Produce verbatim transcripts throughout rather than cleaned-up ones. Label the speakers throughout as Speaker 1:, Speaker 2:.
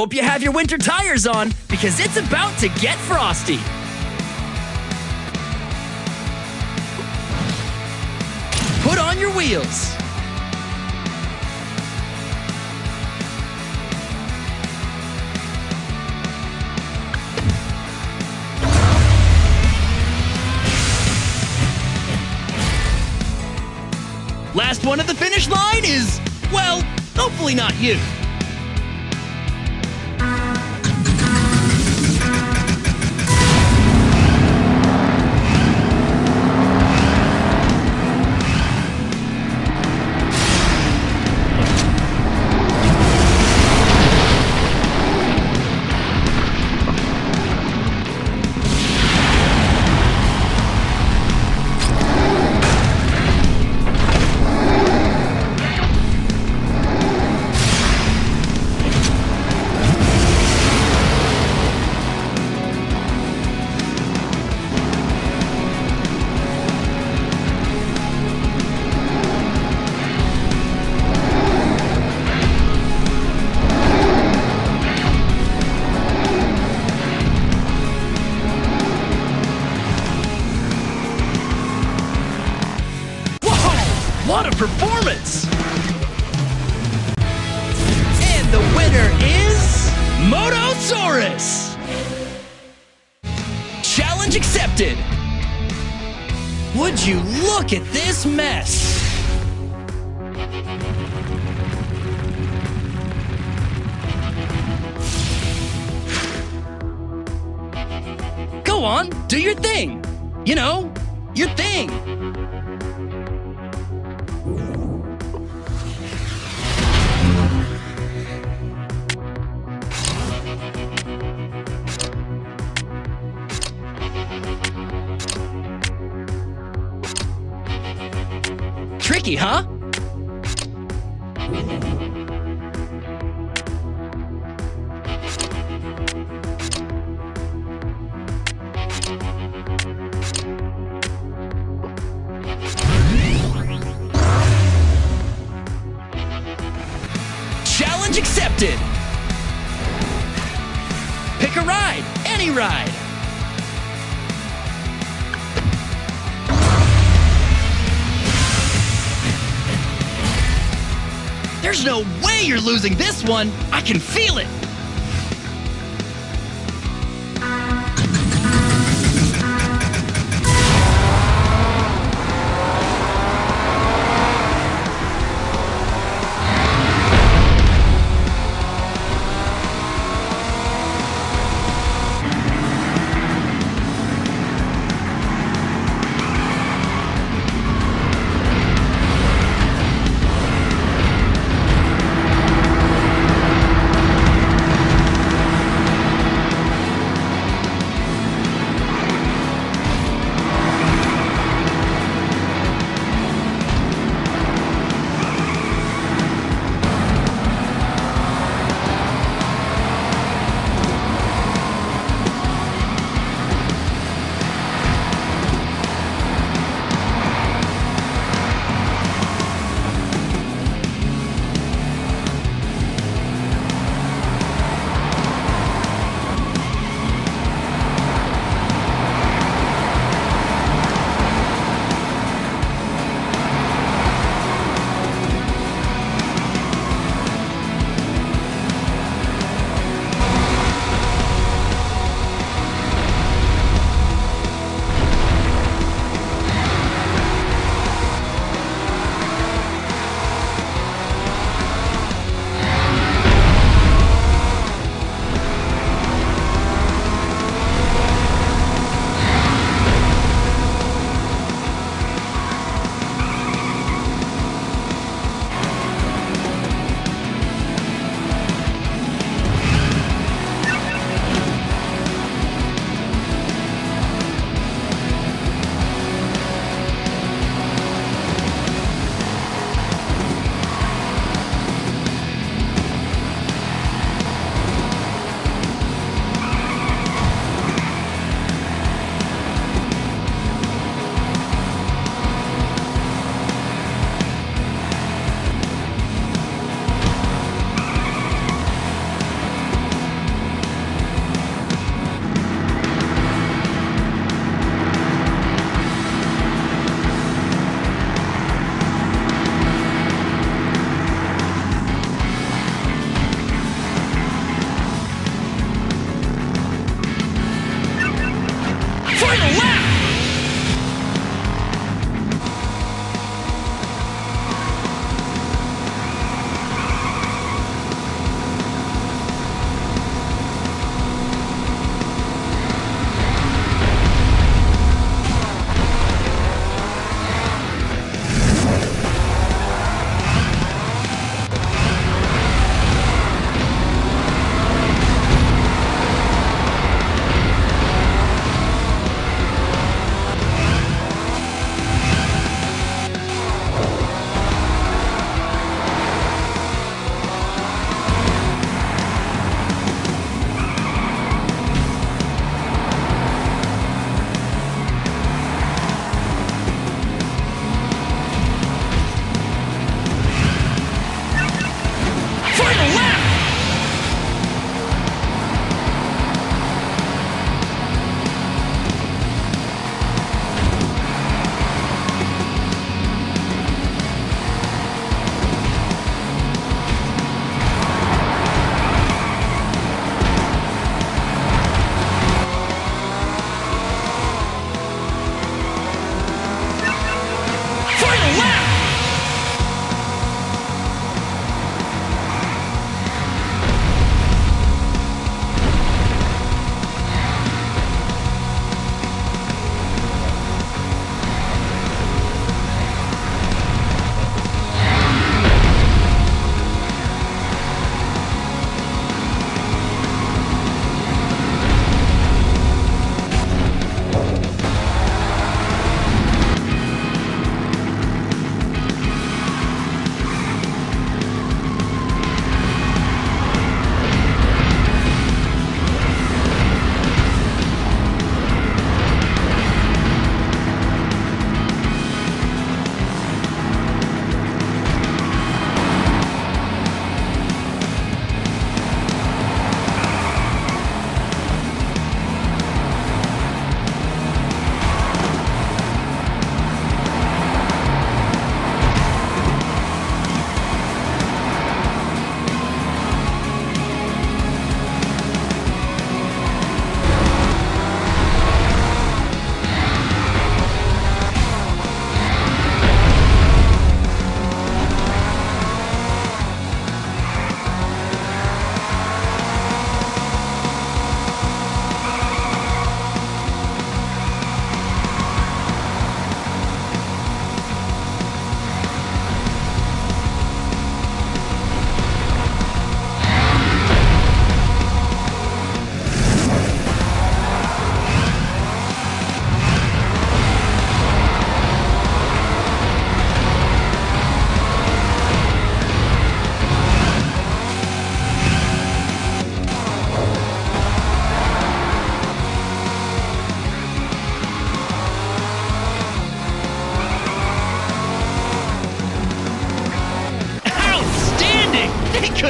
Speaker 1: hope you have your winter tires on because it's about to get frosty. Put on your wheels. Last one at the finish line is, well, hopefully not you. What a performance! And the winner is Motosaurus! Challenge accepted! Would you look at this mess? Go on, do your thing. You know, your thing. Tricky, huh? Challenge accepted! Pick a ride, any ride! There's no way you're losing this one! I can feel it!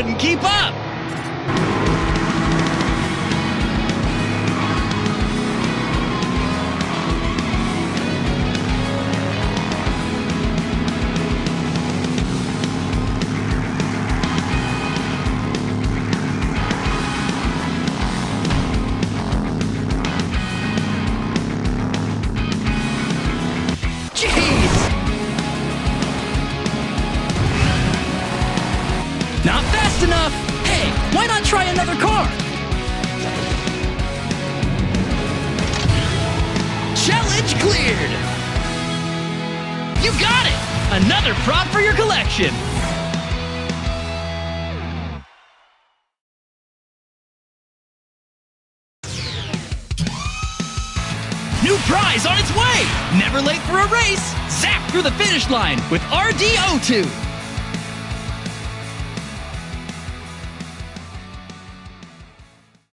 Speaker 1: couldn't keep up. Not fast enough! Hey, why not try another car? Challenge cleared! You got it! Another prop for your collection! New prize on its way! Never late for a race! Zap through the finish line with R D O two!